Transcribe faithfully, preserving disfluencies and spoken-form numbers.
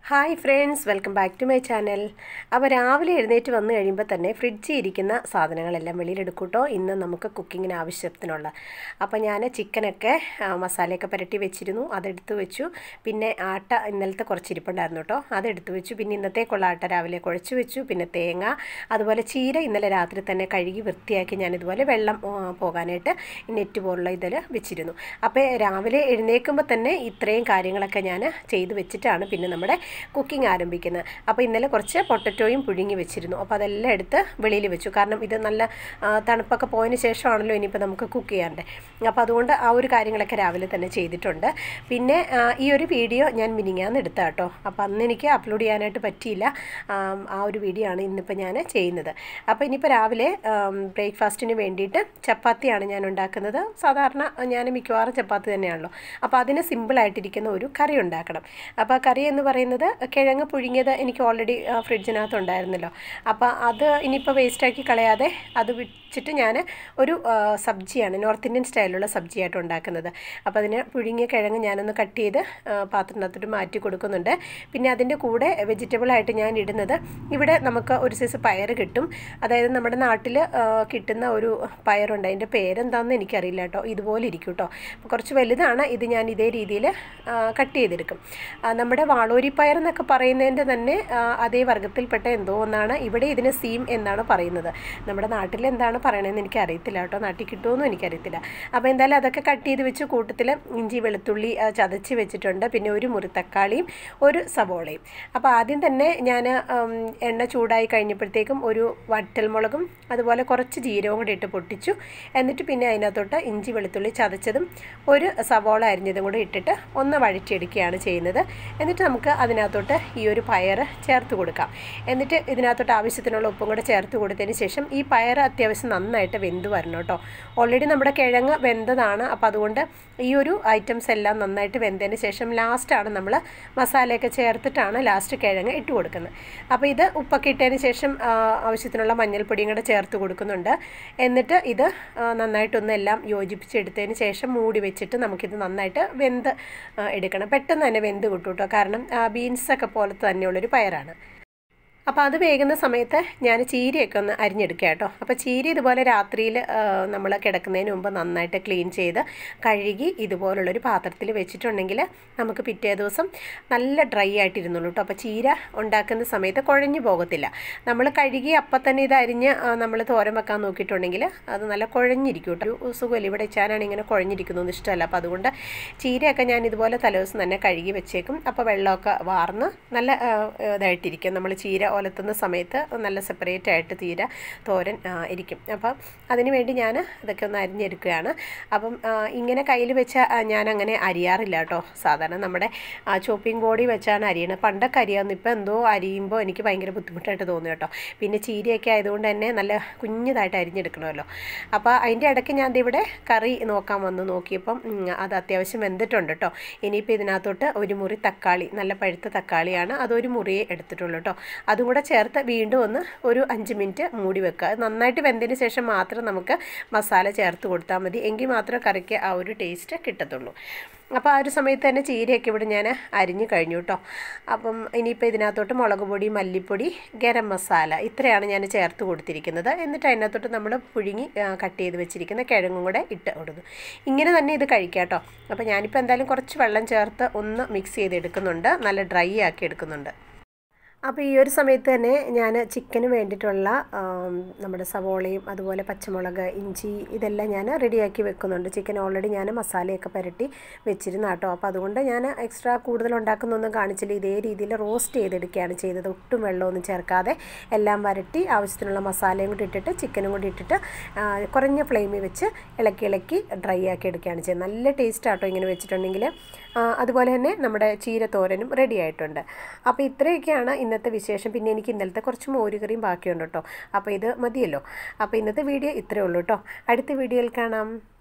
Hi friends, welcome back to my channel. അപ്പോൾ രാവിലെ എഴുന്നേറ്റ് വന്നു കഴിയുമ്പോൾ തന്നെ ഫ്രിഡ്ജിൽ ഇരിക്കുന്ന സാധനങ്ങളെല്ലാം വെളിയിലെടുക്കൂട്ടോ. ഇന്ന് നമുക്ക് കുക്കിങ്ങിന് ആവശ്യത്തിനുള്ള. അപ്പോൾ ഞാൻ ചിക്കനൊക്കെ മസാലയൊക്കെ പുരട്ടി വെച്ചിരുന്നു, അതെടുത്ത് വെച്ചു. പിന്നെ ആട്ട ഇന്നലത്തെ കുറച്ച് ഇരിപ്പുണ്ടായിരുന്നു കേട്ടോ, അതെടുത്ത് വെച്ചു. പിന്നെ ഇന്നത്തേക്കുള്ള ആട്ട രാവിലെ കുഴച്ച് വെച്ചു. പിന്നെ തേങ്ങ, അതുപോലെ ചീര ഇന്നലെ രാത്രി തന്നെ കഴുകി വൃത്തിയാക്കി ഞാൻ ഇതുപോലെ വെള്ളം പോകാനായിട്ട് നെറ്റ് പോലുള്ള ഇതിൽ വെച്ചിരുന്നു. അപ്പോൾ രാവിലെ എഴുന്നേൽക്കുമ്പോൾ തന്നെ ഇത്രയും കാര്യങ്ങളൊക്കെ ഞാൻ ചെയ്ത് വെച്ചിട്ടാണ് പിന്നെ നമ്മുടെ കുക്കിംഗ് ആരംഭിക്കുന്നത്. അപ്പോൾ ഇന്നലെ കുറച്ച് പൊട്ടറ്റോയും പുഴുങ്ങി വെച്ചിരുന്നു. അപ്പോൾ അതെല്ലാം എടുത്ത് വെളിയിൽ വെച്ചു. കാരണം ഇത് നല്ല തണുപ്പൊക്കെ പോയതിന് ശേഷമാണല്ലോ ഇനിയിപ്പോൾ നമുക്ക് കുക്ക് ചെയ്യാണ്ട്. അപ്പോൾ അതുകൊണ്ട് ആ ഒരു കാര്യങ്ങളൊക്കെ രാവിലെ തന്നെ ചെയ്തിട്ടുണ്ട്. പിന്നെ ഈ ഒരു വീഡിയോ ഞാൻ മിനിങ്ങാന്ന് എടുത്താൽ കേട്ടോ. അപ്പോൾ അന്ന് എനിക്ക് അപ്ലോഡ് ചെയ്യാനായിട്ട് പറ്റിയില്ല. ആ ഒരു വീഡിയോ ആണ് ഇന്നിപ്പോൾ ഞാൻ ചെയ്യുന്നത്. അപ്പോൾ ഇനിയിപ്പോൾ രാവിലെ ബ്രേക്ക്ഫാസ്റ്റിന് വേണ്ടിയിട്ട് ചപ്പാത്തിയാണ് ഞാൻ ഉണ്ടാക്കുന്നത്. സാധാരണ ഞാൻ മിക്കവാറും ചപ്പാത്തി തന്നെയാണല്ലോ. അപ്പോൾ അതിന് സിമ്പിളായിട്ടിരിക്കുന്ന ഒരു കറി ഉണ്ടാക്കണം. അപ്പോൾ ആ കറി എന്ന് പറയുന്നത് കിഴങ്ങ് പുഴുങ്ങിയത് എനിക്ക് ഓൾറെഡി ഫ്രിഡ്ജിനകത്ത് ഉണ്ടായിരുന്നല്ലോ. അപ്പോൾ അത് ഇനിയിപ്പോൾ വേസ്റ്റാക്കി കളയാതെ അത് വെച്ചിട്ട് ഞാൻ ഒരു സബ്ജിയാണ്, നോർത്ത് ഇന്ത്യൻ സ്റ്റൈലുള്ള സബ്ജിയായിട്ട് ഉണ്ടാക്കുന്നത്. അപ്പോൾ അതിന് പുഴുങ്ങിയ കിഴങ്ങ് ഞാനൊന്ന് കട്ട് ചെയ്ത് പാത്രത്തിനകത്തോട്ട് മാറ്റി കൊടുക്കുന്നുണ്ട്. പിന്നെ അതിൻ്റെ കൂടെ വെജിറ്റബിളായിട്ട് ഞാൻ ഇടുന്നത്, ഇവിടെ നമുക്ക് ഒരു സൈസ് പയർ കിട്ടും. അതായത് നമ്മുടെ നാട്ടിൽ കിട്ടുന്ന ഒരു പയറുണ്ട്, അതിൻ്റെ പേരെന്താണെന്ന് എനിക്കറിയില്ല കേട്ടോ. ഇതുപോലെ ഇരിക്കും കേട്ടോ. കുറച്ച് വലുതാണ് ഇത്. ഞാൻ ഇതേ രീതിയിൽ കട്ട് ചെയ്തെടുക്കും. നമ്മുടെ വാളോരി പയർ എന്നൊക്കെ പറയുന്നതിൻ്റെ തന്നെ അതേ വർഗ്ഗത്തിൽപ്പെട്ട എന്തോ ഒന്നാണ്. ഇവിടെ ഇതിന് സീം എന്നാണ് പറയുന്നത്. നമ്മുടെ നാട്ടിൽ എന്താണ് പറയണതെന്ന് എനിക്കറിയത്തില്ല കേട്ടോ, നാട്ടിൽ കിട്ടുമെന്നും എനിക്കറിയത്തില്ല. അപ്പോൾ എന്തായാലും അതൊക്കെ കട്ട് ചെയ്ത് വെച്ച് കൂട്ടത്തിൽ ഇഞ്ചി വെളുത്തുള്ളി ചതച്ച് വെച്ചിട്ടുണ്ട്. പിന്നെ ഒരു മുറി തക്കാളിയും ഒരു സവോളയും. അപ്പോൾ ആദ്യം തന്നെ ഞാൻ എണ്ണ ചൂടായി കഴിഞ്ഞപ്പോഴത്തേക്കും ഒരു വറ്റൽമുളകും അതുപോലെ കുറച്ച് ജീരകവും കൂടി ഇട്ട് പൊട്ടിച്ചു. എന്നിട്ട് പിന്നെ അതിനകത്തോട്ട് ഇഞ്ചി വെളുത്തുള്ളി ചതച്ചതും ഒരു സവോള അരിഞ്ഞതും കൂടി ഇട്ടിട്ട് ഒന്ന് വഴറ്റിയെടുക്കുകയാണ് ചെയ്യുന്നത്. എന്നിട്ട് നമുക്ക് അതിനകത്തോട്ട് ഈ ഒരു പയർ ചേർത്ത് കൊടുക്കാം. എന്നിട്ട് ഇതിനകത്തോട്ട് ആവശ്യത്തിനുള്ള ഉപ്പും കൂടെ ചേർത്ത് കൊടുത്തതിന് ശേഷം ഈ പയർ അത്യാവശ്യം നന്നായിട്ട് വെന്ത് വരണം കേട്ടോ. ഓൾറെഡി നമ്മുടെ കിഴങ്ങ് വെന്തതാണ്. അപ്പോൾ അതുകൊണ്ട് ഈ ഒരു ഐറ്റംസ് എല്ലാം നന്നായിട്ട് വെന്തതിന് ശേഷം ലാസ്റ്റാണ് നമ്മൾ മസാലയൊക്കെ ചേർത്തിട്ടാണ് ലാസ്റ്റ് കിഴങ്ങ് ഇട്ട് കൊടുക്കുന്നത്. അപ്പോൾ ഇത് ഉപ്പൊക്കെ ഇട്ടതിന് ശേഷം ആവശ്യത്തിനുള്ള മഞ്ഞൾപ്പൊടിയും കൂടെ ചേർത്ത് കൊടുക്കുന്നുണ്ട്. എന്നിട്ട് ഇത് നന്നായിട്ടൊന്ന് എല്ലാം യോജിപ്പിച്ചെടുത്തതിന് ശേഷം മൂടി വെച്ചിട്ട് നമുക്കിത് നന്നായിട്ട് വെന്ത് എടുക്കണം. പെട്ടെന്ന് തന്നെ വെന്ത് കിട്ടും കേട്ടോ. കാരണം ബീൻസൊക്കെ പോലത്തെ തന്നെയുള്ളൊരു പയറാണ്. അപ്പോൾ അത് വേകുന്ന സമയത്ത് ഞാൻ ചീരയൊക്കെ ഒന്ന് അരിഞ്ഞെടുക്കുക കേട്ടോ. അപ്പോൾ ചീര ഇതുപോലെ രാത്രിയിൽ നമ്മൾ കിടക്കുന്നതിന് മുമ്പ് നന്നായിട്ട് ക്ലീൻ ചെയ്ത് കഴുകി ഇതുപോലുള്ളൊരു പാത്രത്തിൽ വെച്ചിട്ടുണ്ടെങ്കിൽ നമുക്ക് പിറ്റേ ദിവസം നല്ല ഡ്രൈ ആയിട്ടിരുന്നുള്ളൂ കേട്ടോ. അപ്പോൾ ചീര ഉണ്ടാക്കുന്ന സമയത്ത് കുഴഞ്ഞു പോകത്തില്ല. നമ്മൾ കഴുകി അപ്പം തന്നെ ഇത് അരിഞ്ഞ് നമ്മൾ തോരൻ വെക്കാൻ നോക്കിയിട്ടുണ്ടെങ്കിൽ അത് നല്ല കുഴഞ്ഞിരിക്കും കേട്ടോ. ഒരു സുഖമില്ല. ഇവിടെ വെച്ചാനാണ് ഇങ്ങനെ കുഴഞ്ഞിരിക്കുന്നതൊന്നും ഇഷ്ടമല്ല. അപ്പോൾ അതുകൊണ്ട് ചീരയൊക്കെ ഞാൻ ഇതുപോലെ തലേദിവസം തന്നെ കഴുകി വെച്ചേക്കും. അപ്പോൾ വെള്ളമൊക്കെ വാർന്ന് നല്ല ഇതായിട്ടിരിക്കും. നമ്മൾ ചീര ഒലത്തുന്ന സമയത്ത് നല്ല സെപ്പറേറ്റ് ആയിട്ട് തീരെ തോരൻ ഇരിക്കും. അപ്പം അതിന് വേണ്ടി ഞാൻ ഇതൊക്കെ ഒന്ന് അരിഞ്ഞെടുക്കുകയാണ്. അപ്പം ഇങ്ങനെ കയ്യിൽ വെച്ച ഞാൻ അങ്ങനെ അരിയാറില്ല കേട്ടോ. സാധാരണ നമ്മുടെ ചോപ്പിംഗ് ബോർഡിൽ വെച്ചാണ് അരിയണത്. പണ്ടൊക്കെ അരിയാവുന്നു. ഇപ്പോൾ എന്തോ അരിയുമ്പോൾ എനിക്ക് ഭയങ്കര ബുദ്ധിമുട്ടായിട്ട് തോന്നി കേട്ടോ. പിന്നെ ചീരയൊക്കെ ആയതുകൊണ്ട് തന്നെ നല്ല കുഞ്ഞതായിട്ട് അരിഞ്ഞെടുക്കണമല്ലോ. അപ്പോൾ അതിൻ്റെ ഇടയ്ക്ക് ഞാൻ ഇവിടെ കറി നോക്കാൻ വന്നു. നോക്കിയപ്പം അത് അത്യാവശ്യം വെന്തിട്ടുണ്ട് കേട്ടോ. ഇനിയിപ്പോൾ ഇതിനകത്തോട്ട് ഒരു മുറി തക്കാളി, നല്ല പഴുത്ത തക്കാളിയാണ്, അതൊരു മുറിയെ എടുത്തിട്ടുള്ളൂ കേട്ടോ. അതും കൂടെ ചേർത്ത് വീണ്ടും ഒന്ന് ഒരു അഞ്ച് മിനിറ്റ് മൂടി വെക്കുക. നന്നായിട്ട് വെന്തതിന് ശേഷം മാത്രം നമുക്ക് മസാല ചേർത്ത് കൊടുത്താൽ മതി. എങ്കിൽ മാത്രമേ കറിക്ക് ആ ഒരു ടേസ്റ്റ് കിട്ടത്തുള്ളൂ. അപ്പോൾ ആ ഒരു സമയത്ത് തന്നെ ചീരയൊക്കെ ഇവിടെ ഞാൻ അരിഞ്ഞു കഴിഞ്ഞു കേട്ടോ. അപ്പം ഇനിയിപ്പോൾ ഇതിനകത്തോട്ട് മുളക് പൊടി, മല്ലിപ്പൊടി, ഗരം മസാല ഇത്രയാണ് ഞാൻ ചേർത്ത് കൊടുത്തിരിക്കുന്നത്. എന്നിട്ട് അതിനകത്തോട്ട് നമ്മൾ പുഴുങ്ങി കട്ട് ചെയ്ത് വെച്ചിരിക്കുന്ന കിഴങ്ങും കൂടെ ഇട്ട് കൊടുക്കും. ഇങ്ങനെ തന്നെ ഇത് കഴിക്കാം കേട്ടോ. അപ്പോൾ ഞാനിപ്പോൾ എന്തായാലും കുറച്ച് വെള്ളം ചേർത്ത് ഒന്ന് മിക്സ് ചെയ്തെടുക്കുന്നുണ്ട്. നല്ല ഡ്രൈ ആക്കി എടുക്കുന്നുണ്ട്. അപ്പോൾ ഈ ഒരു സമയത്ത് തന്നെ ഞാൻ ചിക്കന് വേണ്ടിയിട്ടുള്ള നമ്മുടെ സവോളയും അതുപോലെ പച്ചമുളക്, ഇഞ്ചി ഇതെല്ലാം ഞാൻ റെഡിയാക്കി വെക്കുന്നുണ്ട്. ചിക്കൻ ഓൾറെഡി ഞാൻ മസാലയൊക്കെ പുരട്ടി വെച്ചിരുന്ന കേട്ടോ. അപ്പോൾ അതുകൊണ്ട് ഞാൻ എക്സ്ട്രാ കൂടുതൽ ഉണ്ടാക്കുന്നൊന്നും കാണിച്ചില്ല. ഇതേ രീതിയിൽ റോസ്റ്റ് ചെയ്തെടുക്കുകയാണ് ചെയ്തത്. ഒട്ടും വെള്ളമൊന്നും ചേർക്കാതെ എല്ലാം വരട്ടി ആവശ്യത്തിനുള്ള മസാലയും കൂടി ഇട്ടിട്ട് ചിക്കനും കൂടി ഇട്ടിട്ട് കുറഞ്ഞ ഫ്ലെയിമിൽ വെച്ച് ഇളക്കി ഇളക്കി ഡ്രൈ ആക്കി എടുക്കുകയാണ് ചെയ്യുന്നത്. നല്ല ടേസ്റ്റ് ആട്ടോ ഇങ്ങനെ വെച്ചിട്ടുണ്ടെങ്കിൽ. അതുപോലെ തന്നെ നമ്മുടെ ചീരത്തോരനും റെഡി ആയിട്ടുണ്ട്. അപ്പോൾ ഇത്രയൊക്കെയാണ് ഇന്നത്തെ വിശേഷം. പിന്നെ എനിക്ക് ഇന്നലത്തെ കുറച്ച് മോരുകറിയും ബാക്കിയുണ്ട് കേട്ടോ. അപ്പോൾ ഇത് മതിയല്ലോ. അപ്പോൾ ഇന്നത്തെ വീഡിയോ ഇത്രയേ ഉള്ളൂ കേട്ടോ. അടുത്ത വീഡിയോയിൽ കാണാം.